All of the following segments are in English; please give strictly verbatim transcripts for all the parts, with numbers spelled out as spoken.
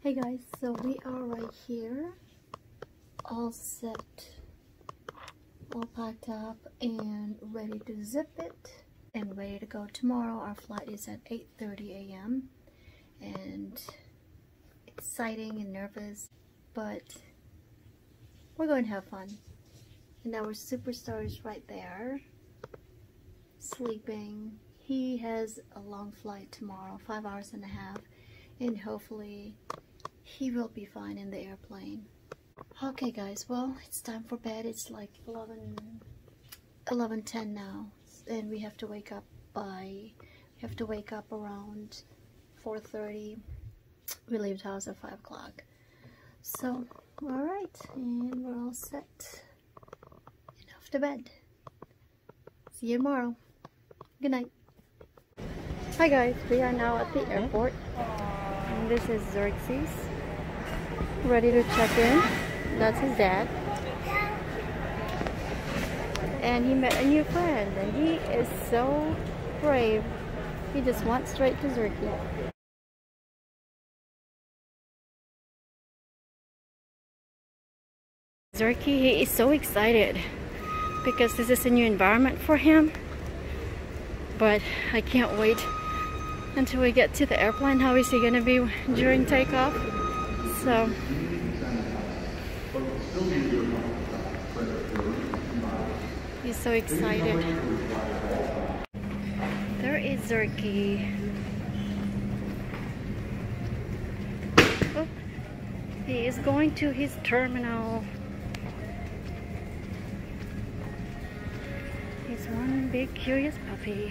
Hey guys, so we are right here, all set, all packed up and ready to zip it and ready to go tomorrow. Our flight is at eight thirty a m and exciting and nervous, but we're going to have fun. And our superstar is right there, sleeping. He has a long flight tomorrow, five hours and a half, and hopefully he will be fine in the airplane. Okay guys, well, it's time for bed. It's like eleven ten now, and we have to wake up by we have to wake up around four thirty. We leave the house at five o'clock. So, alright, and we're all set and off to bed. See you tomorrow. Good night. Hi guys, we are now at the airport, and this is Xerxes, ready to check in. That's his dad, and he met a new friend, and he is so brave. He just went straight to Xerxes. Xerxes, he is so excited because this is a new environment for him, but I can't wait until we get to the airplane. How is he gonna be during takeoff? So he's so excited. There is Xerxes. Oh, he is going to his terminal. He's one big curious puppy.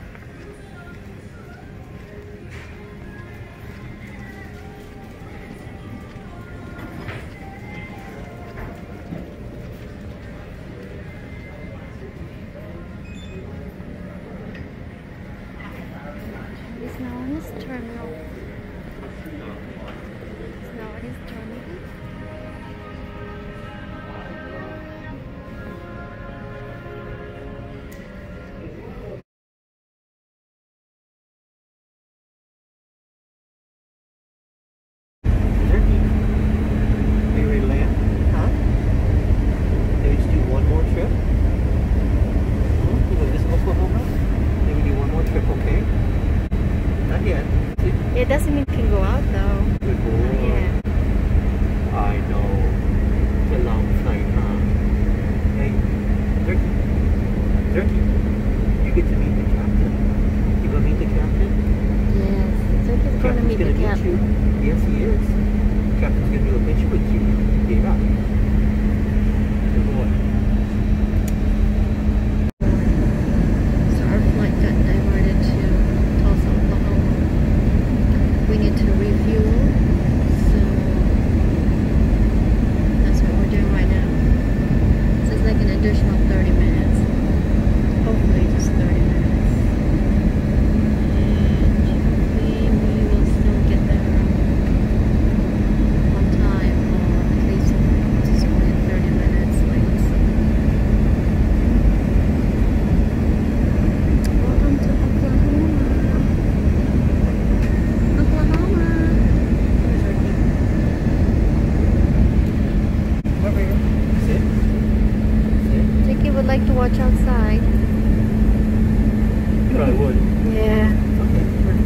He's now in his terminal. He's now in his terminal. It doesn't mean you can go out though. Good boy. Yeah. I know. It's a long flight, huh? Hey, Xerxes. Xerxes, you get to meet the captain. You gonna meet the captain? Yes, Xerxes is going to meet the captain. You. Yes, he is. The captain's gonna do a picture with you. Get up. Good boy. So our flight got diverted to Tulsa, Oklahoma. We need to refuel, so that's what we're doing right now. So it's like an additional thirty minutes, hopefully just thirty minutes, and hopefully we will still get there on time, or at least just only thirty minutes late. Welcome to Oklahoma. Oklahoma. Over here. Sit. Sit. Jackie would like to watch outside. You probably would. Yeah. Okay.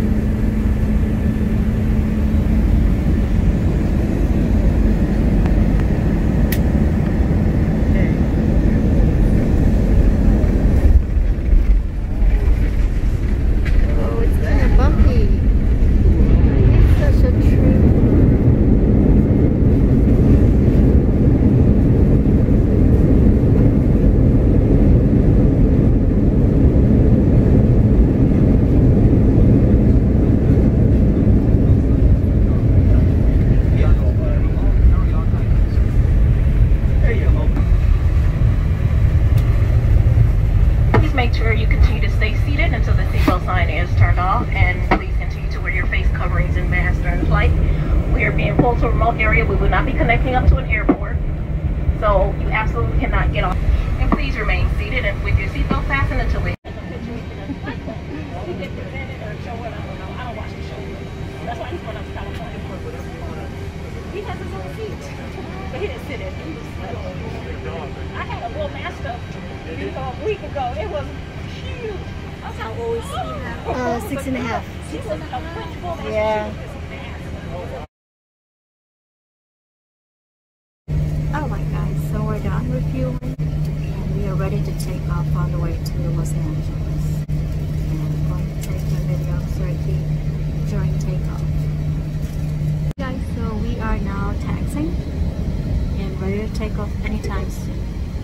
Oh, it's kind of bumpy. It's such a tree. Please make sure you continue to stay seated until the seatbelt sign is turned off, and please continue to wear your face coverings and masks during the flight. We are being pulled to a remote area. We will not be connecting up to an airport, so you absolutely cannot get off. And please remain seated and with your seatbelt fastened until we. That's why I just went up to California. has his own seat. But he didn't sit in. He was uh, I had a bull mastiff you know, a week ago. It was huge. I was How like, old is he now? Uh, six and a half. She was a French bull mastiff. Yeah. Alright guys, so we're done refueling and we are ready to take off on the way to Los Angeles. And I'm going to take a video of Xerxes during takeoff. Guys, so we are now taxiing and ready to take off anytime soon.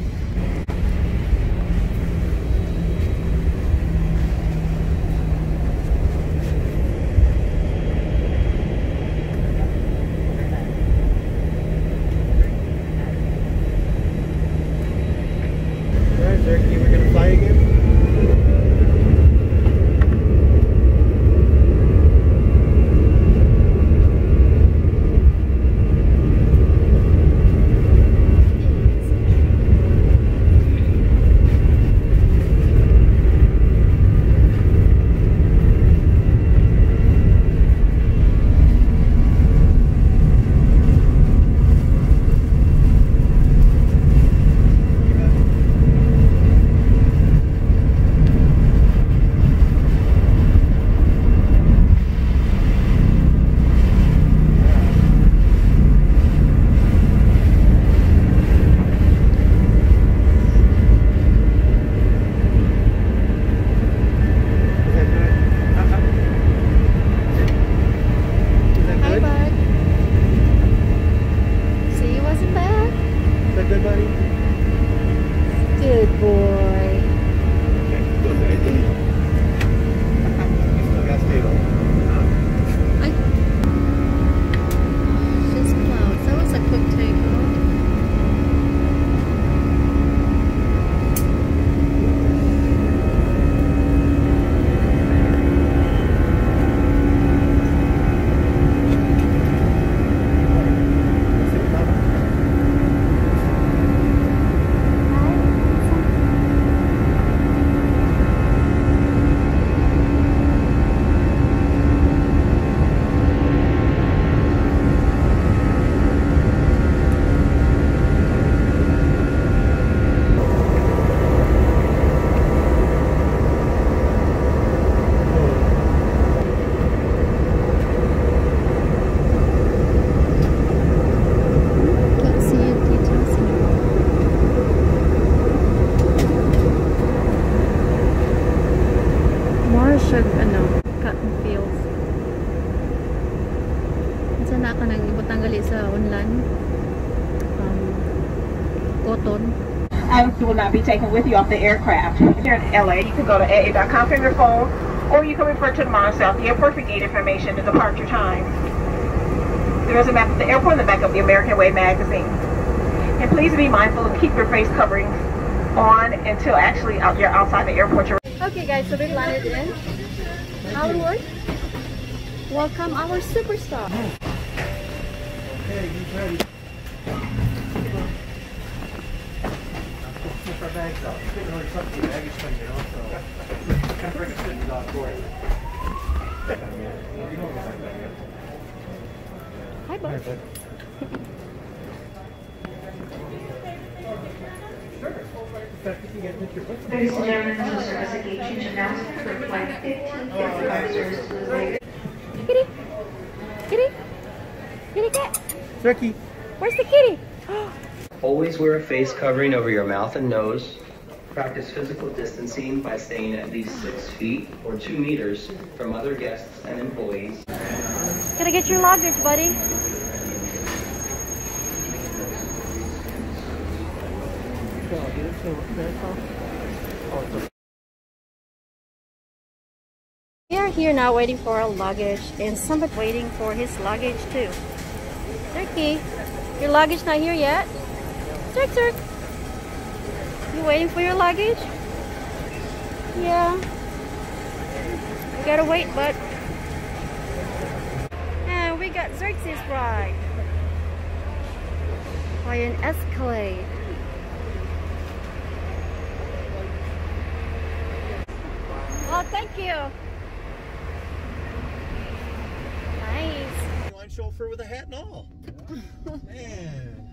Xerxes, we're gonna fly again? Good buddy? Good boy. Still got stable. I just clouds. That was a quick takeoff. Ano, cotton fields. Isa na ka nang ibutang gali sa unlan. Um, cotton. I will not be taken with you off the aircraft. If you're in L A, you can go to A A dot com from your phone, or you can refer to the Mont South Airport for gate information and departure time. There is a map of the airport in the back of the American Way magazine. And please be mindful and keep your face covering on until actually out, you're outside the airport. You're Okay guys, so we landed in Hollywood. Welcome our superstar. Okay, he's ready. Keep our bags out. You couldn't really trust the baggage thing, you know, so can't bring a sitting dog for it. Hi, bud. Ladies and gentlemen, this is service at gate change announcement for flight fifteen fifty-five service to the Vegas. Kitty, kitty, kitty cat. Xerxes. Where's the kitty? Always wear a face covering over your mouth and nose. Practice physical distancing by staying at least six feet or two meters from other guests and employees. Gotta get your luggage, buddy. We are here now waiting for our luggage, and somebody waiting for his luggage too. Turkey, your luggage not here yet? Turk, Turk. You waiting for your luggage? Yeah. You gotta wait, bud. And we got Xerxes ride by an Escalade. Oh, thank you. Nice. chauffeur with a hat and all. Man.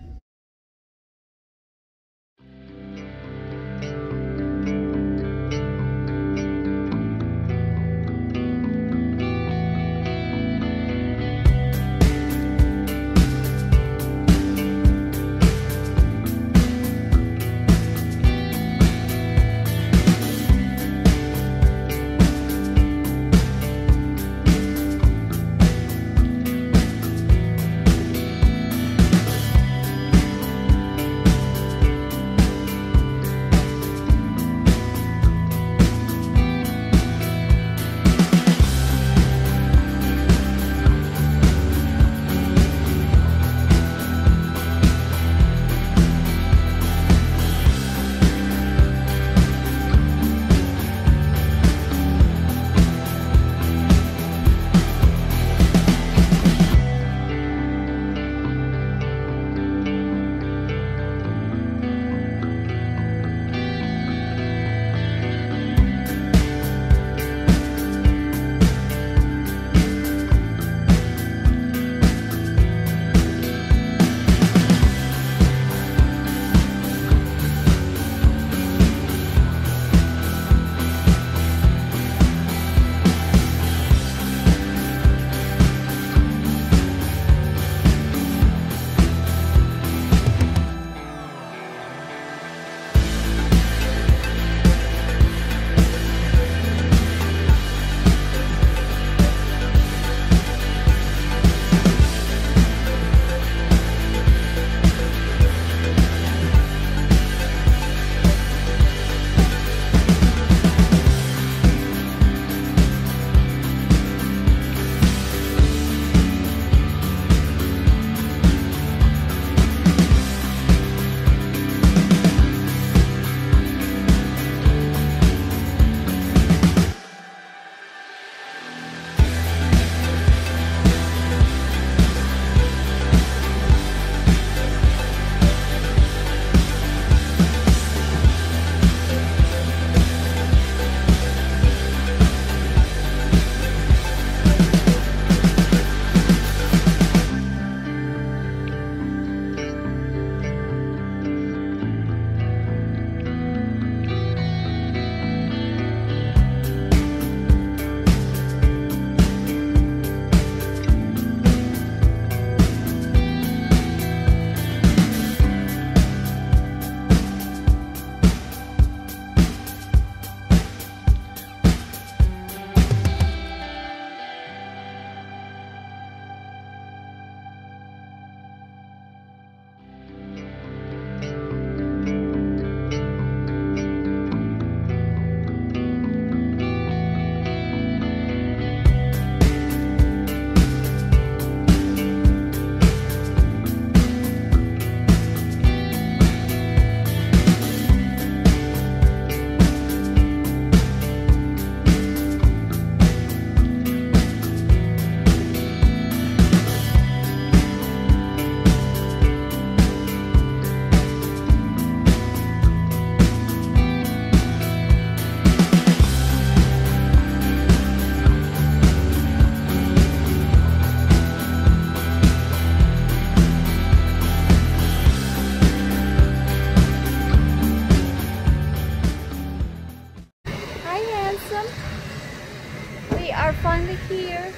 finally here.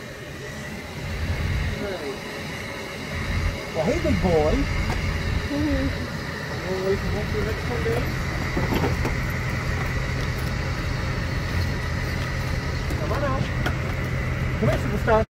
Right. Well, hey, big boy. Mm-hmm. You want to wait for home for the next one days? Come on out. Come here, superstar.